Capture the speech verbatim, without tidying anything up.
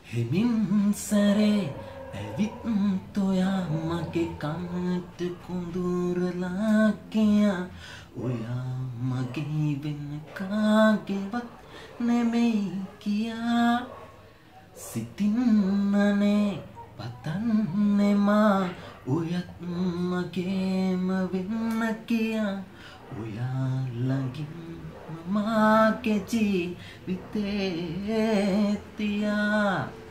හිමින් සැරේ ඇවිත් තොයා මගේ කනට කුඳුරලා කියා ඔයා මගේ වෙන කාගේවත් නෙමෙයි කියා සිතින්නනේ පතන්නේ මා ඔයත් මගේම වෙන්න කියා ඔයා ළඟින් මාගේ ජීවිතේ තියා